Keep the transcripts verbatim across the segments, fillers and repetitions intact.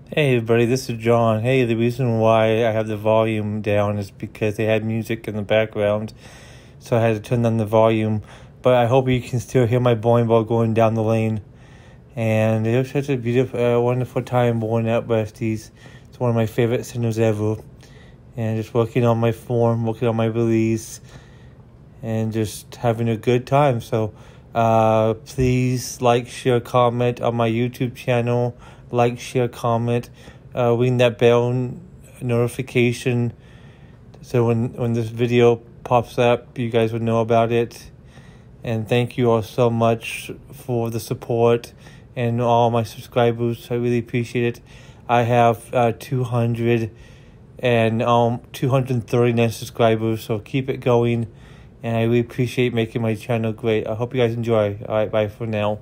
Hey everybody, this is John. Hey, the reason why I have the volume down is because they had music in the background, so I had to turn down the volume. But I hope you can still hear my boing ball going down the lane. And it was such a beautiful, uh, wonderful time born at Westies. It's one of my favorite centers ever. And just working on my form, working on my release, and just having a good time. So uh, please like, share, comment on my YouTube channel. Like, share, comment. Uh, ring that bell notification so when, when this video pops up, you guys would know about it. And thank you all so much for the support and all my subscribers. I really appreciate it. I have uh, two hundred and um two hundred thirty-nine subscribers, so keep it going. And I really appreciate making my channel great. I hope you guys enjoy. All right, bye for now.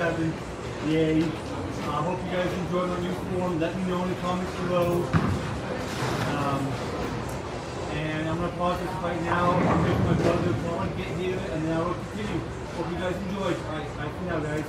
seven. Yay. I uh, hope you guys enjoyed my new form. Let me know in the comments below. Um, and I'm going to pause this right now. I'm making my brother Paul get here, and then I will continue. Hope you guys enjoyed. Alright, bye for now, guys.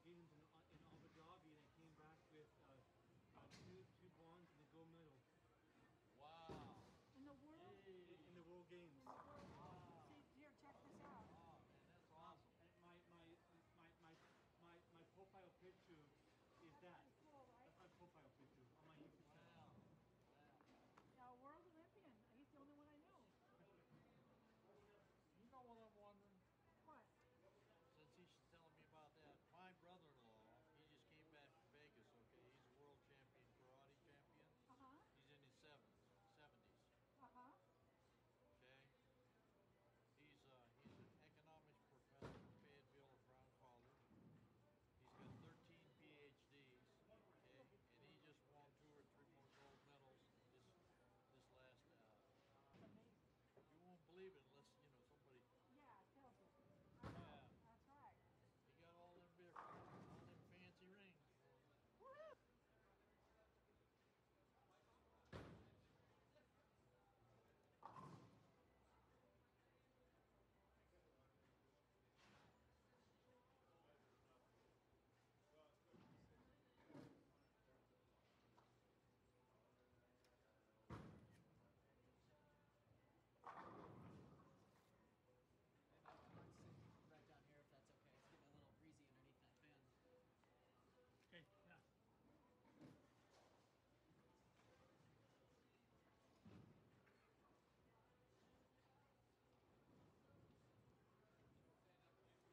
Games in, in Abu Dhabi, and I came back with uh, uh, two two bronze and a gold medal. Wow. In the world? In, in the World Games.